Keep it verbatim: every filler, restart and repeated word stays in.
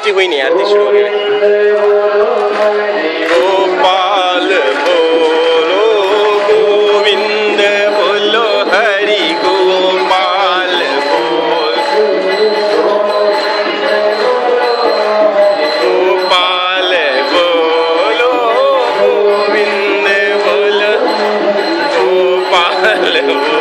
आरती हुई नहीं, आरती शुरू हो गई। गोपाल बोलो गोविंद बोलो हरि गोपाल बोलो गोपाल बोलो गोविंद बोलो गोपाल